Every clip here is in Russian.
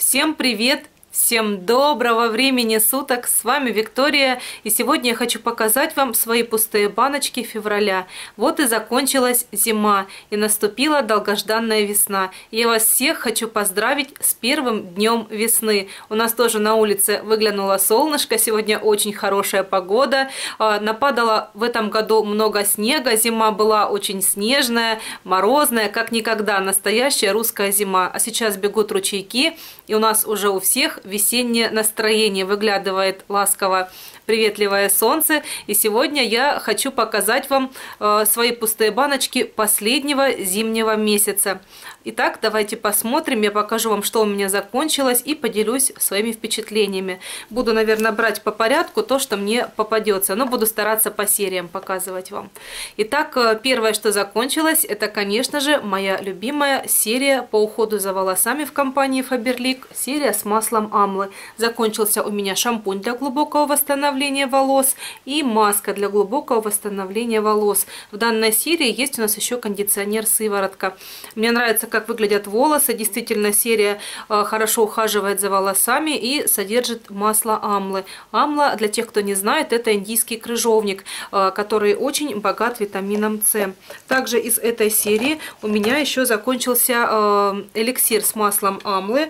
Всем привет! Всем доброго времени суток! С вами Виктория, и сегодня я хочу показать вам свои пустые баночки февраля. Вот и закончилась зима, и наступила долгожданная весна. Я вас всех хочу поздравить с первым днем весны. У нас тоже на улице выглянуло солнышко, сегодня очень хорошая погода. Нападало в этом году много снега, зима была очень снежная, морозная, как никогда, настоящая русская зима. А сейчас бегут ручейки, и у нас уже у всех весеннее настроение, выглядывает ласково приветливое солнце. И сегодня я хочу показать вам свои пустые баночки последнего зимнего месяца. Итак, давайте посмотрим, я покажу вам, что у меня закончилось, и поделюсь своими впечатлениями. Буду, наверное, брать по порядку то, что мне попадется, но буду стараться по сериям показывать вам. Итак, первое, что закончилось, это, конечно же, моя любимая серия по уходу за волосами в компании Faberlic, серия с маслом Амлы. Закончился у меня шампунь для глубокого восстановления волос и маска для глубокого восстановления волос. В данной серии есть у нас еще кондиционер-сыворотка. Мне нравится, как выглядят волосы. Действительно, серия хорошо ухаживает за волосами и содержит масло Амлы. Амла, для тех, кто не знает, это индийский крыжовник, который очень богат витамином С. Также из этой серии у меня еще закончился эликсир с маслом Амлы.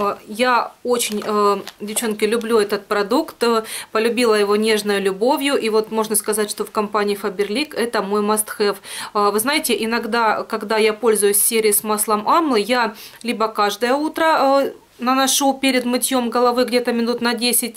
Я очень, девчонки, люблю этот продукт, полюбила его нежной любовью, и вот можно сказать, что в компании Faberlic это мой must-have. Вы знаете, иногда, когда я пользуюсь серией с маслом Амлы, я либо каждое утро наношу перед мытьем головы где-то минут на 10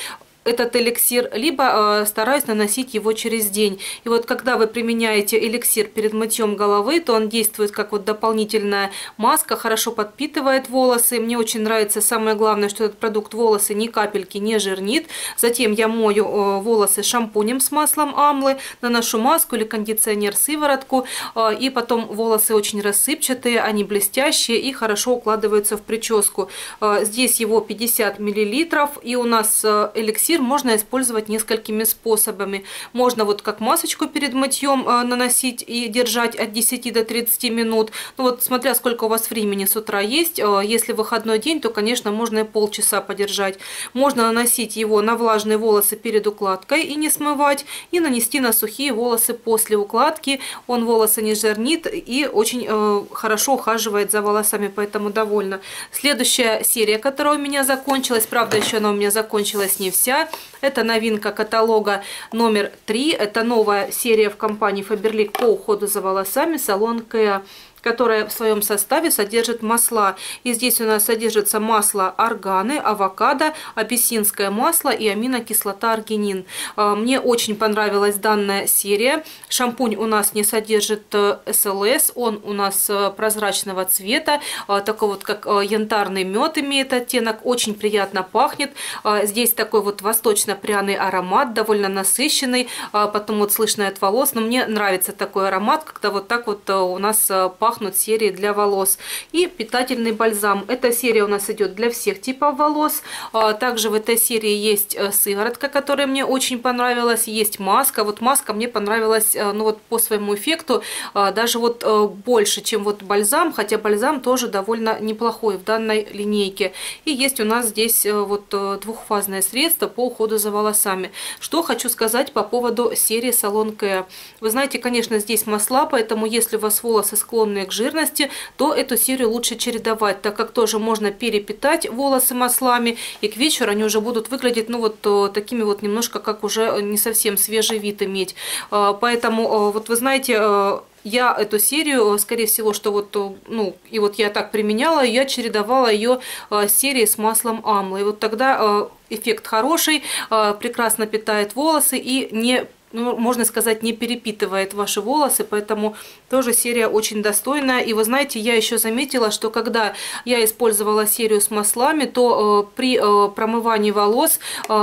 этот эликсир, либо стараюсь наносить его через день. И вот когда вы применяете эликсир перед мытьем головы, то он действует как вот дополнительная маска, хорошо подпитывает волосы. Мне очень нравится, самое главное, что этот продукт волосы ни капельки не жирнит. Затем я мою волосы шампунем с маслом Амлы, наношу маску или кондиционер-сыворотку, и потом волосы очень рассыпчатые, они блестящие и хорошо укладываются в прическу. Здесь его 50 мл, и у нас эликсир можно использовать несколькими способами. Можно вот как масочку перед мытьем наносить и держать от 10 до 30 минут. Ну вот смотря сколько у вас времени с утра есть. Если выходной день, то, конечно, можно и полчаса подержать. Можно наносить его на влажные волосы перед укладкой и не смывать. И нанести на сухие волосы после укладки. Он волосы не жирнит и очень хорошо ухаживает за волосами, поэтому довольна. Следующая серия, которая у меня закончилась, правда, еще она у меня закончилась не вся. Это новинка каталога номер 3. Это новая серия в компании Faberlic по уходу за волосами, салон Kea, которая в своем составе содержит масла. И здесь у нас содержится масло органы, авокадо, апельсинское масло и аминокислота аргинин. Мне очень понравилась данная серия. Шампунь у нас не содержит СЛС, он у нас прозрачного цвета, такой вот как янтарный мед имеет оттенок, очень приятно пахнет. Здесь такой вот восточно-пряный аромат, довольно насыщенный, потом вот слышно от волос, но мне нравится такой аромат, когда вот так вот у нас пахнут серии для волос. И питательный бальзам. Эта серия у нас идет для всех типов волос. Также в этой серии есть сыворотка, которая мне очень понравилась. Есть маска. Вот маска мне понравилась, ну вот по своему эффекту, даже вот больше, чем вот бальзам, хотя бальзам тоже довольно неплохой в данной линейке. И есть у нас здесь вот двухфазное средство по уходу за волосами. Что хочу сказать по поводу серии салон Kea. Вы знаете, конечно, здесь масла, поэтому если у вас волосы склонны к жирности, то эту серию лучше чередовать, так как тоже можно перепитать волосы маслами, и к вечеру они уже будут выглядеть, ну вот такими вот немножко, как уже не совсем свежий вид иметь. Поэтому, вот вы знаете, я эту серию, скорее всего, что вот, ну, и вот я так применяла, я чередовала ее с серией с маслом Амлы. И вот тогда эффект хороший, прекрасно питает волосы и не, ну, можно сказать, не перепитывает ваши волосы, поэтому тоже серия очень достойная. И вы знаете, я еще заметила, что когда я использовала серию с маслами, то при промывании волос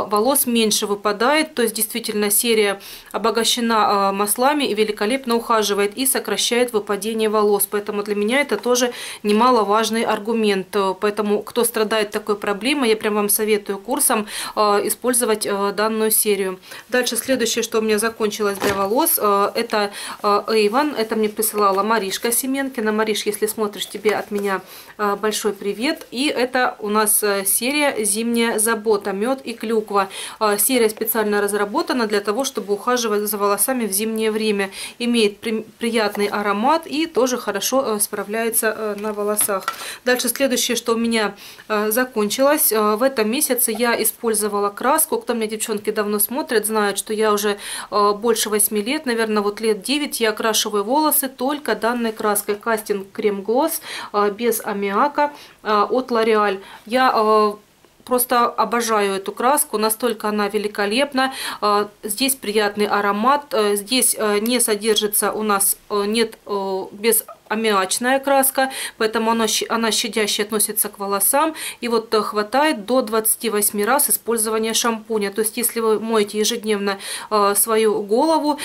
меньше выпадает, то есть действительно серия обогащена маслами и великолепно ухаживает и сокращает выпадение волос, поэтому для меня это тоже немаловажный аргумент. Поэтому кто страдает такой проблемой, я прям вам советую курсом использовать данную серию. Дальше следующее, что у меня закончилось для волос, это Avon. Это мне присылала Маришка Семенкина. Мариш, если смотришь, тебе от меня большой привет. И это у нас серия «Зимняя забота. Мед и клюква». Серия специально разработана для того, чтобы ухаживать за волосами в зимнее время. Имеет приятный аромат и тоже хорошо справляется на волосах. Дальше следующее, что у меня закончилось. В этом месяце я использовала краску. Кто меня, девчонки, давно смотрит, знает, что я уже больше 8 лет, наверное, вот лет 9 я окрашиваю волосы только данной краской. Кастинг Крем Глосс без аммиака от L'Oréal. Я просто обожаю эту краску, настолько она великолепна. Здесь приятный аромат, здесь не содержится у нас, нет без аммиачная краска, поэтому она щадяще относится к волосам. И вот хватает до 28 раз использования шампуня. То есть, если вы моете ежедневно свою голову,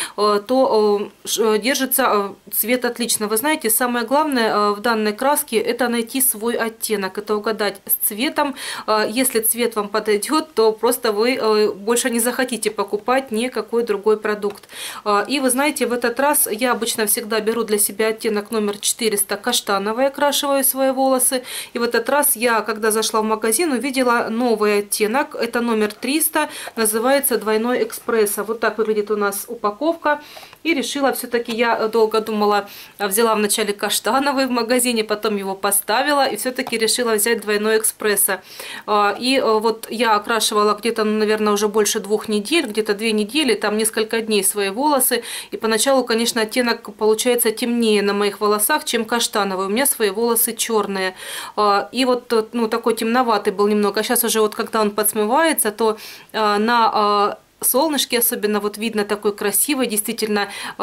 то держится цвет отлично. Вы знаете, самое главное в данной краске — это найти свой оттенок, это угадать с цветом. Если цвет вам подойдет, то просто вы больше не захотите покупать никакой другой продукт. И вы знаете, в этот раз я обычно всегда беру для себя оттенок номер 400 каштановый, окрашиваю свои волосы. И в этот раз я, когда зашла в магазин, увидела новый оттенок. Это номер 300, называется «Двойной экспрессо». Вот так выглядит у нас упаковка. И решила все-таки, я долго думала, взяла вначале каштановый в магазине, потом его поставила, и все-таки решила взять «Двойной экспрессо». И вот я окрашивала где-то, наверное, уже больше 2 недель, где-то 2 недели, там несколько дней свои волосы. И поначалу, конечно, оттенок получается темнее на моих волосах, чем каштановый. У меня свои волосы черные. И вот, ну, такой темноватый был немного. А сейчас уже вот, когда он подсмывается, то на солнышке особенно вот видно такой красивый, действительно,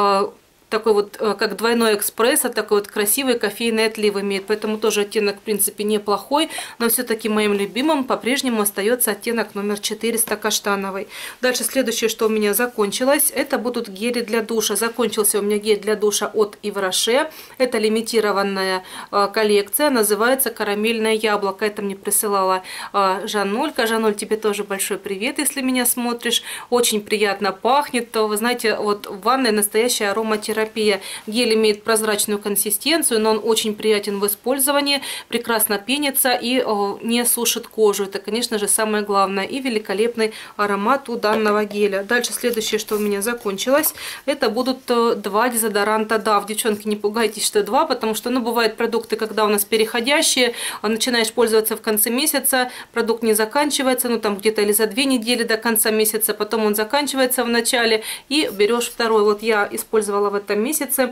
такой вот, как «Двойной экспрессо», такой вот красивый кофейный отлив имеет. Поэтому тоже оттенок, в принципе, неплохой. Но все-таки моим любимым по-прежнему остается оттенок номер 400 каштановый. Дальше следующее, что у меня закончилось, это будут гели для душа. Закончился у меня гель для душа от Yves Rocher. Это лимитированная коллекция, называется «Карамельное яблоко». Это мне присылала Жаннолька. Жанноль, тебе тоже большой привет, если меня смотришь. Очень приятно пахнет. Вы знаете, вот в ванной настоящая ароматерапия. Гель имеет прозрачную консистенцию, но он очень приятен в использовании, прекрасно пенится и не сушит кожу. Это, конечно же, самое главное. И великолепный аромат у данного геля. Дальше следующее, что у меня закончилось, это будут 2 дезодоранта DAV. Девчонки, не пугайтесь, что 2, потому что, ну, бывают продукты, когда у нас переходящие, начинаешь пользоваться в конце месяца, продукт не заканчивается, ну, там где-то или за 2 недели до конца месяца, потом он заканчивается в начале, и берешь второй. Вот я использовала в этом месяце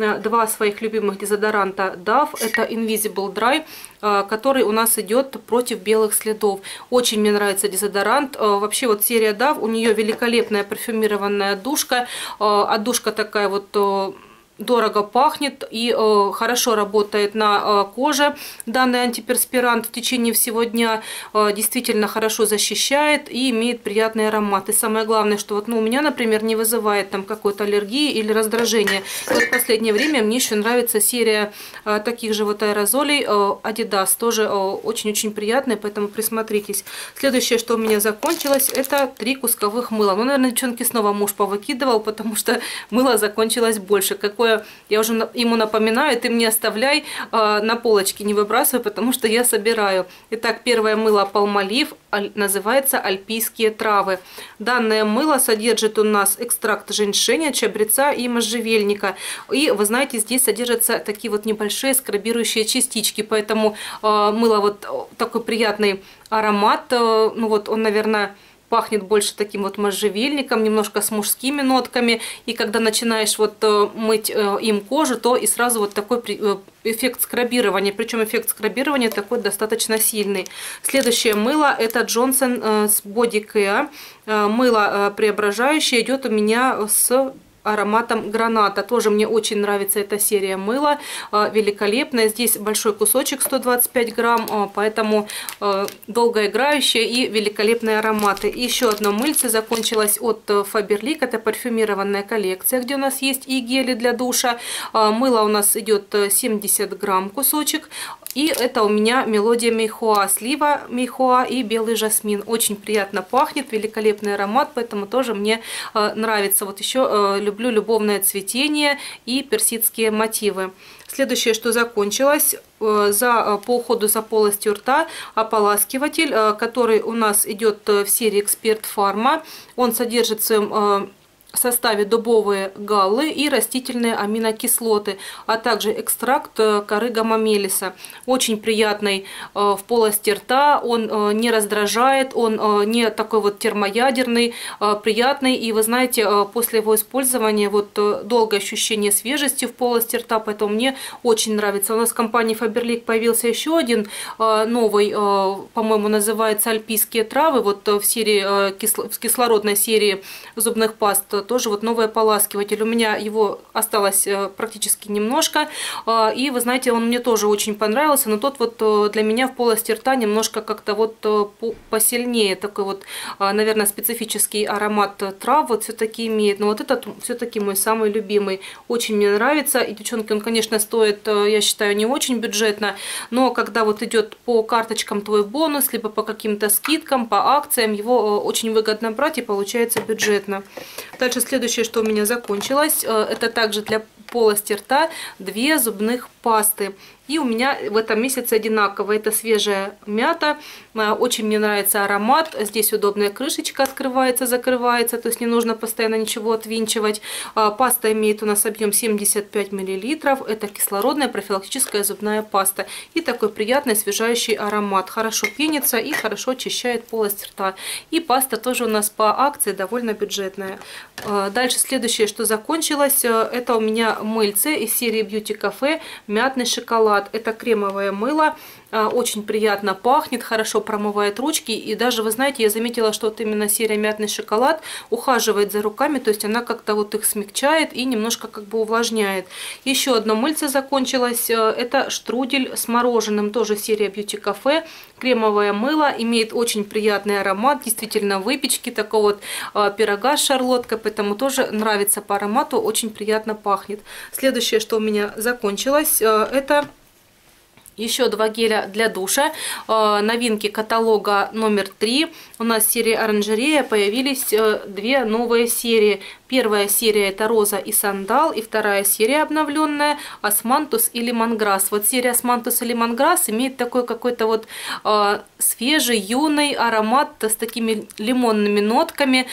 2 своих любимых дезодоранта DAV. Это Invisible Dry, который у нас идет против белых следов. Очень мне нравится дезодорант. Вообще вот серия DAV, у нее великолепная парфюмированная отдушка. Отдушка такая вот дорого пахнет и хорошо работает на коже. Данный антиперспирант в течение всего дня действительно хорошо защищает и имеет приятный аромат. И самое главное, что вот, ну, у меня, например, не вызывает там какой-то аллергии или раздражения. И вот в последнее время мне еще нравится серия таких же вот аэрозолей Adidas. Тоже очень-очень приятная, поэтому присмотритесь. Следующее, что у меня закончилось, это 3 кусковых мыла. Ну, наверное, девчонки, снова муж повыкидывал, потому что мыло закончилось больше. Какое я уже ему напоминаю, ты мне оставляй, на полочке не выбрасывай, потому что я собираю. Итак, первое мыло Palmolive, называется «Альпийские травы». Данное мыло содержит у нас экстракт женьшеня, чабреца и можжевельника. И вы знаете, здесь содержатся такие вот небольшие скрабирующие частички, поэтому мыло вот такой приятный аромат. Ну вот он, наверное, пахнет больше таким вот можжевельником, немножко с мужскими нотками. И когда начинаешь вот мыть им кожу, то и сразу вот такой эффект скрабирования. Причем эффект скрабирования такой достаточно сильный. Следующее мыло это Johnson's Body Care. Мыло преображающее, идет у меня с ароматом граната. Тоже мне очень нравится эта серия мыла. Великолепная. Здесь большой кусочек, 125 грамм, поэтому долгоиграющие и великолепные ароматы. И еще одно мыльце закончилось от Faberlic. Это парфюмированная коллекция, где у нас есть и гели для душа. Мыло у нас идет 70 грамм кусочек. И это у меня мелодия Мейхуа, слива Мейхуа и белый жасмин. Очень приятно пахнет, великолепный аромат, поэтому тоже мне нравится. Вот еще люблю любовное цветение и персидские мотивы. Следующее, что закончилось, по уходу за полостью рта, ополаскиватель, который у нас идет в серии Эксперт Фарма. Он содержит в своем составе дубовые галлы и растительные аминокислоты, а также экстракт коры гамма-мелиса. Очень приятный в полости рта, он не раздражает, он не такой вот термоядерный, приятный. И вы знаете, после его использования вот долгое ощущение свежести в полости рта, поэтому мне очень нравится. У нас в компании Faberlic появился еще один новый, по-моему, называется «Альпийские травы», вот в серии, в кислородной серии зубных паст. Тоже вот новый ополаскиватель. У меня его осталось практически немножко. И вы знаете, он мне тоже очень понравился. Но тот вот для меня в полости рта немножко как-то вот посильнее. Такой вот, наверное, специфический аромат трав вот все-таки имеет. Но вот этот все-таки мой самый любимый. Очень мне нравится. И, девчонки, он, конечно, стоит, я считаю, не очень бюджетно. Но когда вот идет по карточкам твой бонус, либо по каким-то скидкам, по акциям, его очень выгодно брать и получается бюджетно. Дальше следующее, что у меня закончилось, это также для полости рта 2 зубных пасты. И у меня в этом месяце одинаково. Это свежая мята. Очень мне нравится аромат. Здесь удобная крышечка открывается, закрывается. То есть не нужно постоянно ничего отвинчивать. Паста имеет у нас объем 75 мл. Это кислородная профилактическая зубная паста. И такой приятный освежающий аромат. Хорошо пенится и хорошо очищает полость рта. И паста тоже у нас по акции довольно бюджетная. Дальше следующее, что закончилось. Это у меня мыльце из серии Beauty Cafe мятный шоколад. Это кремовое мыло, очень приятно пахнет, хорошо промывает ручки. И даже, вы знаете, я заметила, что вот именно серия мятный шоколад ухаживает за руками, то есть она как-то вот их смягчает и немножко как бы увлажняет. Еще одно мыльце закончилось, это штрудель с мороженым, тоже серия Beauty Cafe. Кремовое мыло, имеет очень приятный аромат, действительно выпечки, такого вот пирога с шарлоткой, поэтому тоже нравится по аромату, очень приятно пахнет. Следующее, что у меня закончилось, это еще 2 геля для душа. Новинки каталога номер 3. У нас в серии оранжерея появились 2 новые серии. Первая серия это роза и сандал, и вторая серия обновленная османтус и лемонграсс. Вот серия османтус и лемонграсс имеет такой какой-то вот свежий, юный аромат с такими лимонными нотками,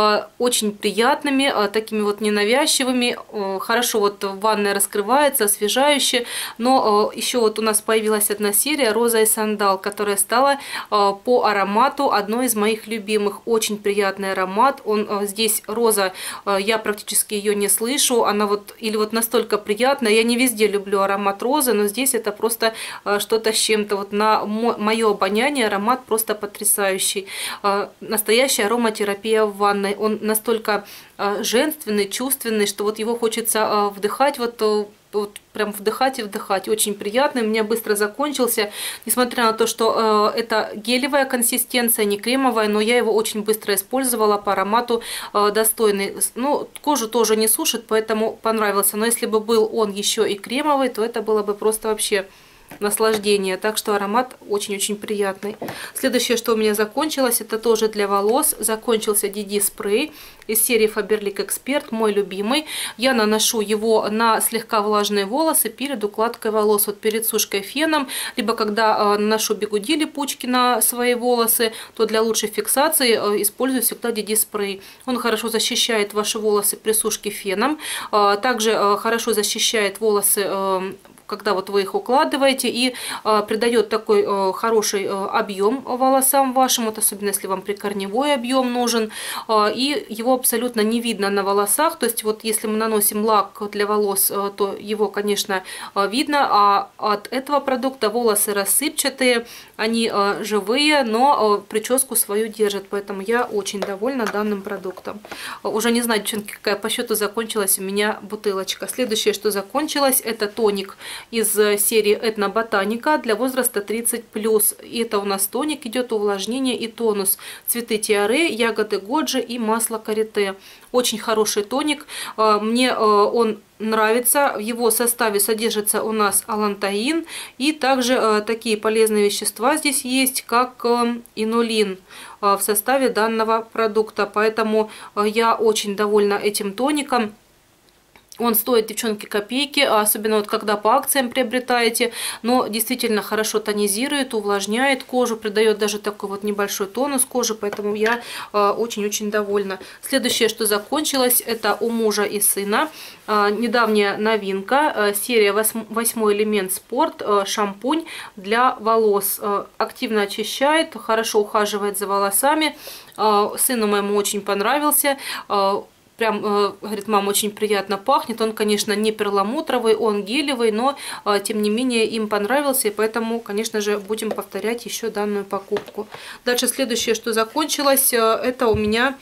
очень приятными, такими вот ненавязчивыми. Хорошо вот в ванной раскрывается, освежающе. Но еще вот у нас появилась одна серия роза и сандал, которая стала по аромату одной из моих любимых. Очень приятный аромат. Он здесь роза, я практически ее не слышу. Она вот или вот настолько приятная. Я не везде люблю аромат розы, но здесь это просто что-то с чем-то. Вот на мое обоняние аромат просто потрясающий. Настоящая ароматерапия в ванной. Он настолько женственный, чувственный, что вот его хочется вдыхать вот прям вдыхать и вдыхать. Очень приятный. У меня быстро закончился. Несмотря на то, что это гелевая консистенция, не кремовая, но я его очень быстро использовала. По аромату достойный. Ну, кожу тоже не сушит, поэтому понравился. Но если бы был он еще и кремовый, то это было бы просто вообще наслаждение. Так что аромат очень-очень приятный. Следующее, что у меня закончилось, это тоже для волос. Закончился DD спрей из серии Faberlic Expert, мой любимый. Я наношу его на слегка влажные волосы перед укладкой волос, вот перед сушкой феном, либо когда наношу бигуди липучки на свои волосы, то для лучшей фиксации использую всегда DD спрей. Он хорошо защищает ваши волосы при сушке феном, также хорошо защищает волосы, когда вот вы их укладываете, и придает такой хороший объем волосам вашим, вот особенно если вам прикорневой объем нужен, и его абсолютно не видно на волосах. То есть вот если мы наносим лак для волос, то его, конечно, видно, а от этого продукта волосы рассыпчатые, они живые, но прическу свою держат, поэтому я очень довольна данным продуктом. Уже не знаю, девчонки, какая по счету закончилась у меня бутылочка. Следующее, что закончилось, это тоник из серии Этноботаника для возраста 30+. И это у нас тоник идет, увлажнение и тонус. Цветы тиаре, ягоды годжи и масло карите. Очень хороший тоник. Мне он нравится. В его составе содержится у нас алантаин и также такие полезные вещества здесь есть, как инулин в составе данного продукта. Поэтому я очень довольна этим тоником. Он стоит, девчонки, копейки, особенно вот когда по акциям приобретаете, но действительно хорошо тонизирует, увлажняет кожу, придает даже такой вот небольшой тонус кожи, поэтому я очень-очень довольна. Следующее, что закончилось, это у мужа и сына. Недавняя новинка, серия 8 элемент спорт, шампунь для волос. Активно очищает, хорошо ухаживает за волосами. Сыну моему очень понравился. Прям, говорит, мама, очень приятно пахнет. Он, конечно, не перламутровый, он гелевый, но, тем не менее, им понравился. И поэтому, конечно же, будем повторять еще данную покупку. Дальше следующее, что закончилось, это у меня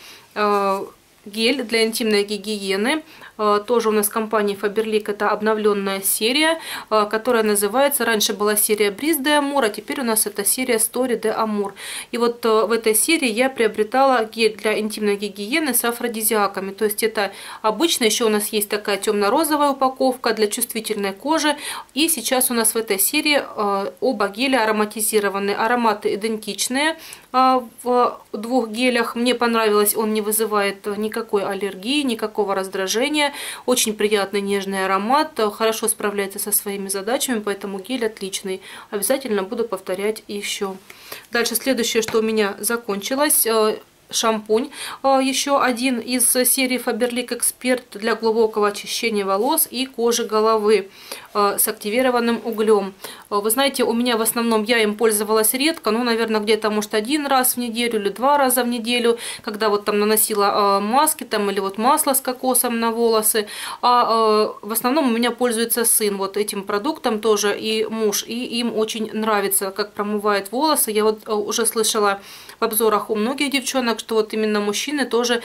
гель для интимной гигиены. Тоже у нас компания Faberlic, это обновленная серия, которая называется, раньше была серия Brise de Amour, а теперь у нас это серия Story de Amour. И вот в этой серии я приобретала гель для интимной гигиены с афродизиаками. То есть это обычно, еще у нас есть такая темно-розовая упаковка для чувствительной кожи. И сейчас у нас в этой серии оба геля ароматизированы. Ароматы идентичные в двух гелях. Мне понравилось, он не вызывает никакой аллергии, никакого раздражения. Очень приятный нежный аромат, хорошо справляется со своими задачами, поэтому гель отличный. Обязательно буду повторять еще. Дальше следующее, что у меня закончилось. Шампунь, еще один из серии Faberlic Expert для глубокого очищения волос и кожи головы с активированным углем. Вы знаете, у меня в основном я им пользовалась редко, ну, наверное, где-то, может, один раз в неделю или 2 раза в неделю, когда вот там наносила маски там или вот масло с кокосом на волосы. В основном у меня пользуется сын вот этим продуктом тоже и муж, и им очень нравится, как промывает волосы. Я вот уже слышала в обзорах у многих девчонок, что вот именно мужчины тоже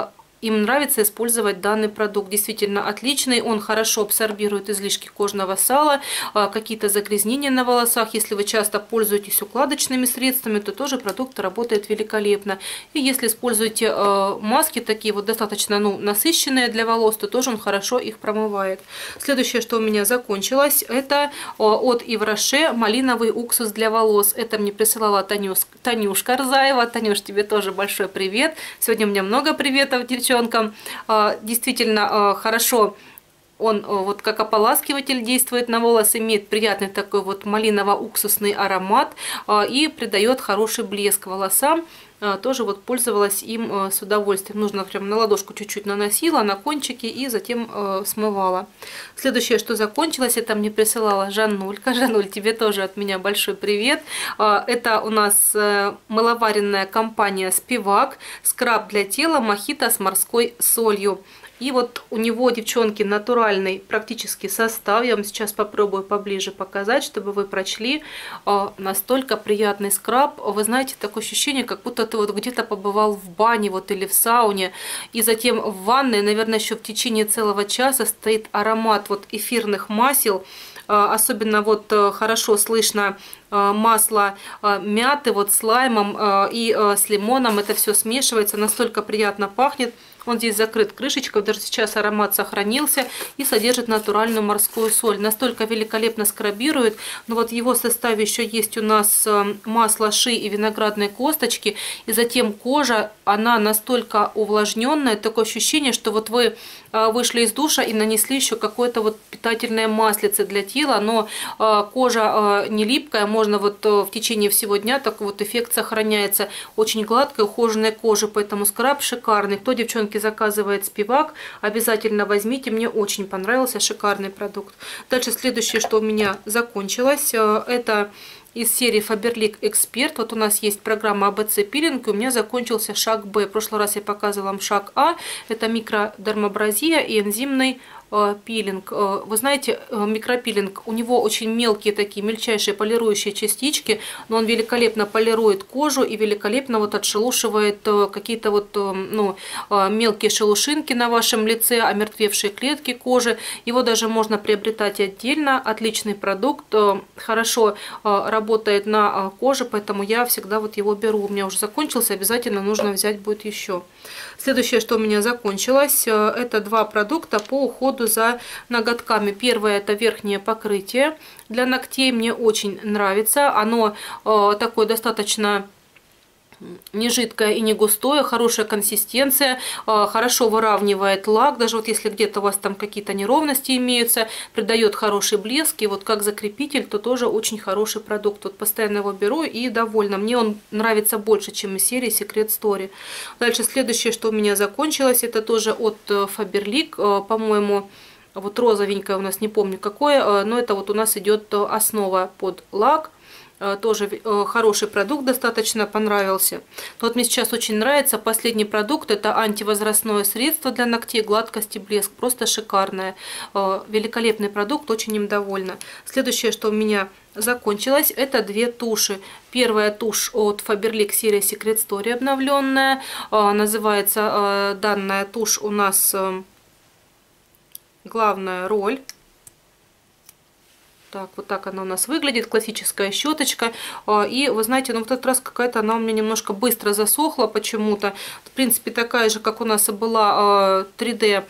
им нравится использовать данный продукт. Действительно отличный, он хорошо абсорбирует излишки кожного сала, какие-то загрязнения на волосах. Если вы часто пользуетесь укладочными средствами, то тоже продукт работает великолепно. И если используете маски такие вот достаточно насыщенные для волос, то тоже он хорошо их промывает. Следующее, что у меня закончилось, это от Yves Rocher малиновый уксус для волос. Это мне присылала Танюшка Рзаева. Танюш, тебе тоже большой привет. Сегодня у меня много приветов, девчонкам. Действительно хорошо он вот как ополаскиватель действует на волос, имеет приятный такой вот малиново-уксусный аромат и придает хороший блеск волосам. Тоже вот пользовалась им с удовольствием. Нужно прям на ладошку чуть-чуть наносила, на кончики и затем смывала. Следующее, что закончилось, это мне присылала Жаннулька. Жаннуль, тебе тоже от меня большой привет. Это у нас мыловаренная компания Спивак. Скраб для тела мохито с морской солью. И вот у него, девчонки, натуральный практически состав. Я вам сейчас попробую поближе показать, чтобы вы прочли. Настолько приятный скраб. Вы знаете, такое ощущение, как будто ты вот где-то побывал в бане вот, или в сауне. И затем в ванной, наверное, еще в течение целого часа стоит аромат вот эфирных масел. Особенно вот хорошо слышно масло мяты вот с лаймом и с лимоном. Это все смешивается, настолько приятно пахнет. Он здесь закрыт крышечкой, даже сейчас аромат сохранился и содержит натуральную морскую соль. Настолько великолепно скрабирует. Но вот в его составе еще есть у нас масло ши и виноградные косточки. И затем кожа, она настолько увлажненная, такое ощущение, что вот вы вышли из душа и нанесли еще какое-то вот питательное маслице для тела. Но кожа не липкая, можно вот в течение всего дня такой вот эффект сохраняется. Очень гладкая, ухоженная кожа, поэтому скраб шикарный. Кто, девчонки, заказывает Спивак, обязательно возьмите, мне очень понравился, шикарный продукт. Дальше следующее, что у меня закончилось, это из серии Faberlic Expert. Вот у нас есть программа АБЦ пилинг, и у меня закончился шаг Б. В прошлый раз я показывала вам шаг А, это микродермабразия и энзимный пилинг. Вы знаете, микропилинг, у него очень мелкие такие, мельчайшие полирующие частички, но он великолепно полирует кожу и великолепно вот отшелушивает какие-то вот, ну, мелкие шелушинки на вашем лице, омертвевшие клетки кожи. Его даже можно приобретать отдельно. Отличный продукт, хорошо работает на коже, поэтому я всегда вот его беру. У меня уже закончился, обязательно нужно взять будет еще. Следующее, что у меня закончилось, это два продукта по уходу за ноготками. Первое — это верхнее покрытие для ногтей. Мне очень нравится. Оно такое достаточно не жидкое и не густое, хорошая консистенция, хорошо выравнивает лак, даже вот если где-то у вас там какие-то неровности имеются, придает хороший блеск, и вот как закрепитель, то тоже очень хороший продукт. Вот постоянно его беру и довольна. Мне он нравится больше, чем из серии Secret Story. Дальше следующее, что у меня закончилось, это тоже от Faberlic, по-моему, вот розовенькое у нас, не помню какое, но это вот у нас идет основа под лак. Тоже хороший продукт, достаточно понравился. Но вот мне сейчас очень нравится последний продукт. Это антивозрастное средство для ногтей, гладкость и блеск. Просто шикарное. Великолепный продукт, очень им довольна. Следующее, что у меня закончилось, это две туши. Первая тушь от Faberlic серия Secret Story обновленная. Называется данная тушь у нас «Главная роль». Так, вот так она у нас выглядит, классическая щеточка. И вы знаете, ну в этот раз какая-то она у меня немножко быстро засохла почему-то. В принципе, такая же, как у нас и была 3D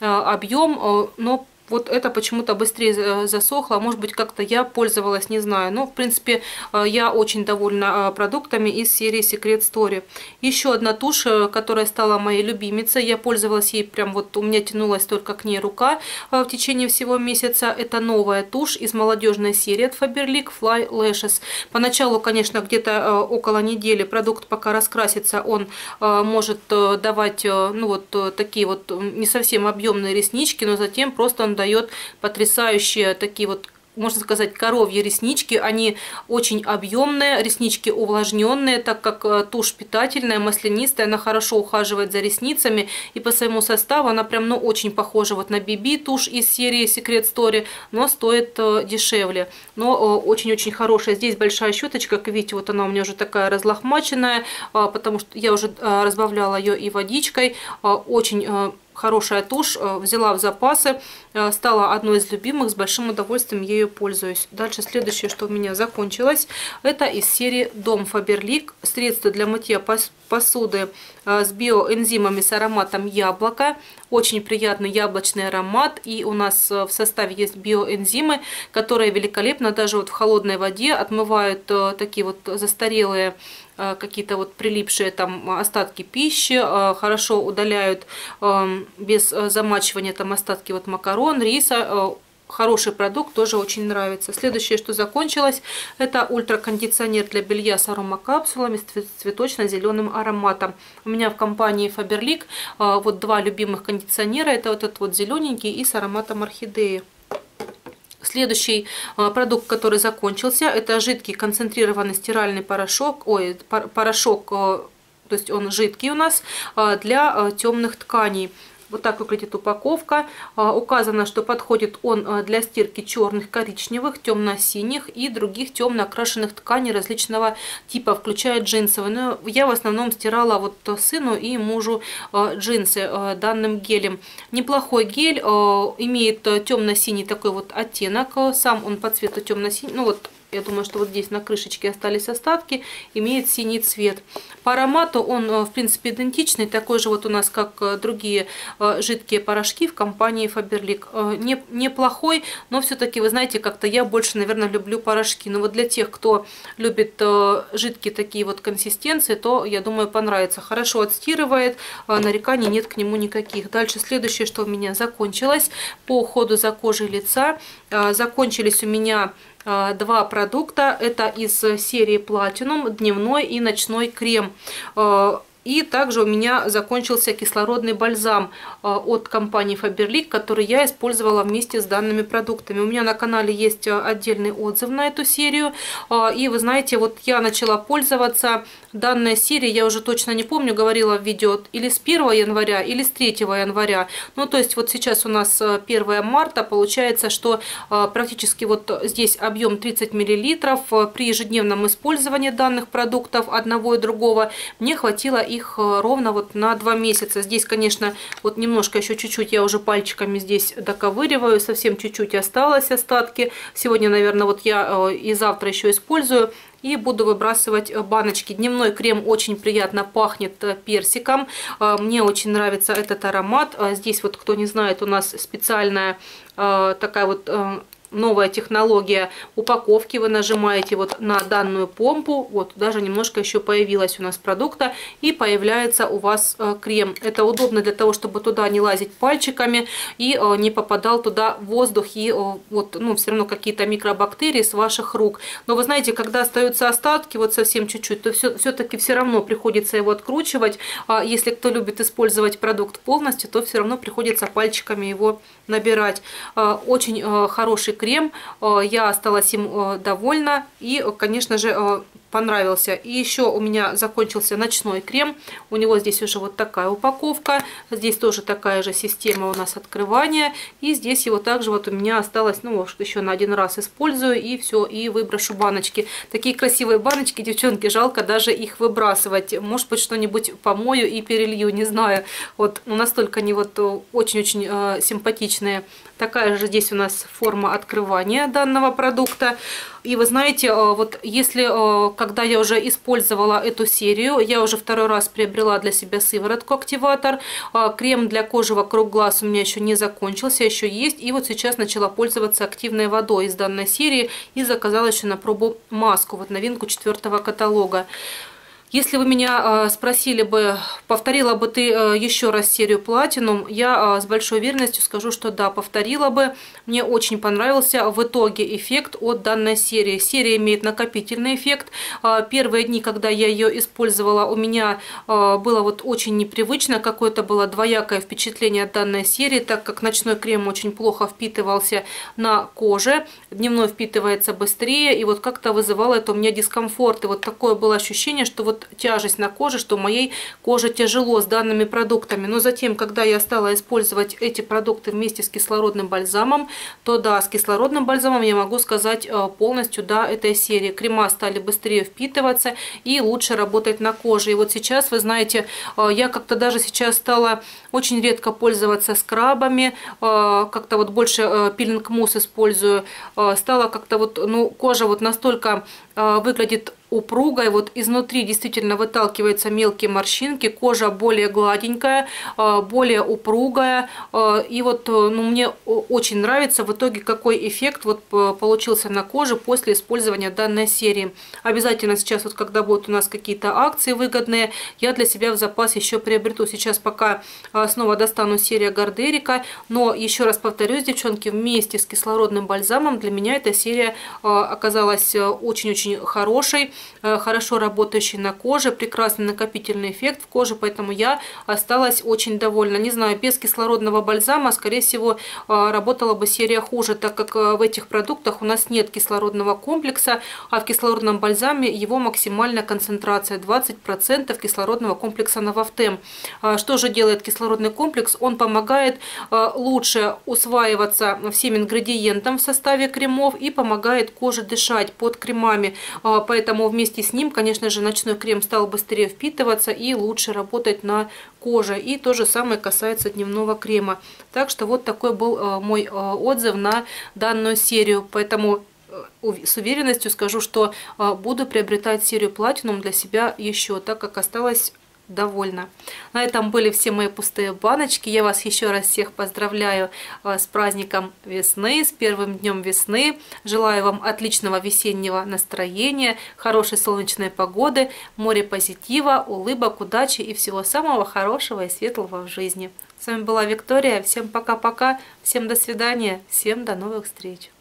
объем, но вот это почему-то быстрее засохло. Может быть, как-то я пользовалась, не знаю. Но, в принципе, я очень довольна продуктами из серии Secret Story. Еще одна тушь, которая стала моей любимицей. Я пользовалась ей прям вот, у меня тянулась только к ней рука в течение всего месяца. Это новая тушь из молодежной серии от Faberlic Fly Lashes. Поначалу, конечно, где-то около недели продукт пока раскрасится, он может давать, ну вот такие вот не совсем объемные реснички, но затем просто он дает потрясающие такие вот, можно сказать, коровьи реснички. Они очень объемные, реснички увлажненные, так как тушь питательная, маслянистая, она хорошо ухаживает за ресницами, и по своему составу она прям, ну, очень похожа вот на BB тушь из серии Secret Story, но стоит дешевле. Но очень-очень хорошая. Здесь большая щеточка, как видите, вот она у меня уже такая разлохмаченная, потому что я уже разбавляла ее и водичкой. Очень хорошая тушь, взяла в запасы, стала одной из любимых, с большим удовольствием ею пользуюсь. Дальше следующее, что у меня закончилось, это из серии Дом Faberlic, средство для мытья посуды с биоэнзимами с ароматом яблока. Очень приятный яблочный аромат, и у нас в составе есть биоэнзимы, которые великолепно даже вот в холодной воде отмывают такие вот застарелые какие-то вот прилипшие там остатки пищи, хорошо удаляют без замачивания там остатки вот макарон, риса. Хороший продукт, тоже очень нравится. Следующее, что закончилось, это ультракондиционер для белья с аромакапсулами с цветочно-зеленым ароматом. У меня в компании Faberlic вот два любимых кондиционера. Это вот этот вот зелененький и с ароматом орхидеи. Следующий продукт, который закончился, это жидкий концентрированный стиральный порошок, порошок, то есть он жидкий у нас, для темных тканей. Вот так выглядит упаковка. Указано, что подходит он для стирки черных, коричневых, темно-синих и других темно окрашенных тканей различного типа, включая джинсовые. Но я в основном стирала вот сыну и мужу джинсы данным гелем. Неплохой гель, имеет темно-синий такой вот оттенок. Сам он по цвету темно-синий. Ну вот, я думаю, что вот здесь на крышечке остались остатки. Имеет синий цвет. По аромату он, в принципе, идентичный. Такой же вот у нас, как другие жидкие порошки в компании Faberlic. Неплохой, но все-таки, вы знаете, как-то я больше, наверное, люблю порошки. Но вот для тех, кто любит жидкие такие вот консистенции, то, я думаю, понравится. Хорошо отстирывает, нареканий нет к нему никаких. Дальше следующее, что у меня закончилось по уходу за кожей лица. Закончились у меня два продукта. Это из серии Platinum, дневной и ночной крем. И также у меня закончился кислородный бальзам от компании Faberlic, который я использовала вместе с данными продуктами. У меня на канале есть отдельный отзыв на эту серию. И вы знаете, вот я начала пользоваться данной серией, я уже точно не помню, говорила в видео, или с 1 января, или с 3 января. Ну, то есть вот сейчас у нас 1 марта, получается, что практически вот здесь объем 30 мл. При ежедневном использовании данных продуктов одного и другого мне хватило их ровно вот на 2 месяца. Здесь, конечно, вот немножко еще чуть-чуть я уже пальчиками здесь доковыриваю, совсем чуть-чуть осталось остатки. Сегодня, наверное, вот я и завтра еще использую. И буду выбрасывать баночки. Дневной крем очень приятно пахнет персиком. Мне очень нравится этот аромат. Здесь вот, кто не знает, у нас специальная такая вот новая технология упаковки. Вы нажимаете вот на данную помпу, вот даже немножко еще появилась у нас продукта, и появляется у вас крем. Это удобно для того, чтобы туда не лазить пальчиками и не попадал туда воздух и вот, ну, все равно какие-то микробактерии с ваших рук. Но вы знаете, когда остаются остатки, вот совсем чуть-чуть, то все-таки все равно приходится его откручивать. Если кто любит использовать продукт полностью, то все равно приходится пальчиками его набирать. Очень хороший крем, я осталась им довольна и, конечно же, понравился. И еще у меня закончился ночной крем. У него здесь уже вот такая упаковка. Здесь тоже такая же система у нас открывания. И здесь его также вот у меня осталось, ну, может, еще на 1 раз использую и все, и выброшу баночки. Такие красивые баночки, девчонки, жалко даже их выбрасывать. Может быть, что-нибудь помою и перелью, не знаю. Вот, ну, настолько они вот очень-очень симпатичные. Такая же здесь у нас форма открывания данного продукта. И вы знаете, вот если, когда я уже использовала эту серию, я уже 2-й раз приобрела для себя сыворотку-активатор. Крем для кожи вокруг глаз у меня еще не закончился, еще есть. И вот сейчас начала пользоваться активной водой из данной серии и заказала еще на пробу маску, вот новинку 4-го каталога. Если вы меня спросили бы, повторила бы ты еще раз серию Platinum, я с большой уверенностью скажу, что да, повторила бы. Мне очень понравился в итоге эффект от данной серии. Серия имеет накопительный эффект. Первые дни, когда я ее использовала, у меня было вот очень непривычно, какое-то было двоякое впечатление от данной серии, так как ночной крем очень плохо впитывался на коже, дневной впитывается быстрее, и вот как-то вызывало это у меня дискомфорт. И вот такое было ощущение, что вот тяжесть на коже, что моей коже тяжело с данными продуктами. Но затем, когда я стала использовать эти продукты вместе с кислородным бальзамом, то да, с кислородным бальзамом я могу сказать полностью да этой серии. Крема стали быстрее впитываться и лучше работать на коже. И вот сейчас, вы знаете, я как-то даже сейчас стала очень редко пользоваться скрабами, как-то вот больше пилинг-мусс использую. Стала как-то вот, ну, кожа вот настолько выглядит упругой, вот изнутри действительно выталкиваются мелкие морщинки, кожа более гладенькая, более упругая, и вот, ну, мне очень нравится в итоге, какой эффект вот получился на коже после использования данной серии. Обязательно сейчас, вот когда будут у нас какие-то акции выгодные, я для себя в запас еще приобрету. Сейчас пока снова достану серия Гардерика, но еще раз повторюсь, девчонки, вместе с кислородным бальзамом для меня эта серия оказалась очень-очень хорошей, хорошо работающий на коже, прекрасный накопительный эффект в коже, поэтому я осталась очень довольна. Не знаю, без кислородного бальзама, скорее всего, работала бы серия хуже, так как в этих продуктах у нас нет кислородного комплекса, а в кислородном бальзаме его максимальная концентрация 20% кислородного комплекса Новафтем. Что же делает кислородный комплекс? Он помогает лучше усваиваться всем ингредиентам в составе кремов и помогает коже дышать под кремами, поэтому вместе с ним, конечно же, ночной крем стал быстрее впитываться и лучше работать на коже. И то же самое касается дневного крема. Так что вот такой был мой отзыв на данную серию. Поэтому с уверенностью скажу, что буду приобретать серию Platinum для себя еще, так как осталось довольна. На этом были все мои пустые баночки. Я вас еще раз всех поздравляю с праздником весны, с первым днем весны. Желаю вам отличного весеннего настроения, хорошей солнечной погоды, море позитива, улыбок, удачи и всего самого хорошего и светлого в жизни. С вами была Виктория. Всем пока-пока, всем до свидания, всем до новых встреч.